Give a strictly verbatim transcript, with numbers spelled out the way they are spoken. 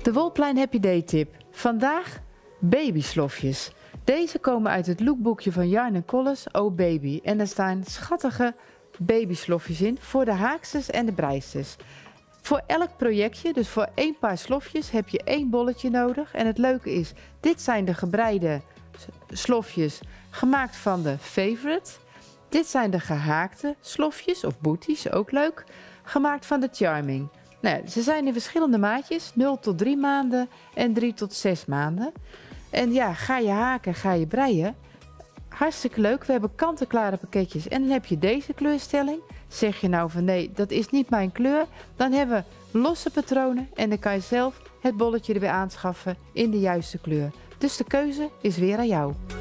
De Wolplein Happy Day tip. Vandaag babyslofjes. Deze komen uit het lookboekje van Yarn en Colors Oh Baby. En daar staan schattige babyslofjes in voor de haaksters en de breisters. Voor elk projectje, dus voor één paar slofjes, heb je één bolletje nodig. En het leuke is, dit zijn de gebreide slofjes gemaakt van de Favorite. Dit zijn de gehaakte slofjes, of booties, ook leuk, gemaakt van de Charming. Nou, ze zijn in verschillende maatjes, nul tot drie maanden en drie tot zes maanden. En ja, ga je haken, ga je breien. Hartstikke leuk, we hebben kant-en-klare pakketjes en dan heb je deze kleurstelling. Zeg je nou van nee, dat is niet mijn kleur, dan hebben we losse patronen en dan kan je zelf het bolletje erbij aanschaffen in de juiste kleur. Dus de keuze is weer aan jou.